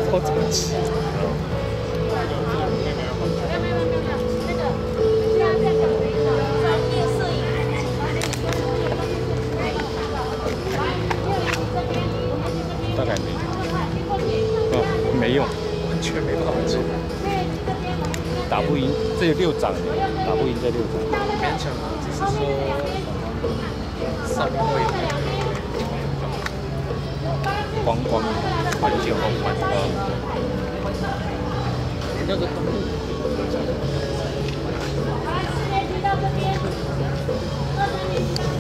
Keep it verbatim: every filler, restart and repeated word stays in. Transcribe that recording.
道怎么吃。大概没有，哦，没有，完全没办法吃。打不赢，这有六掌，打不赢这六掌。 勉强啊，只是说稍微光光环境光环呃， 那个动物。 到这边。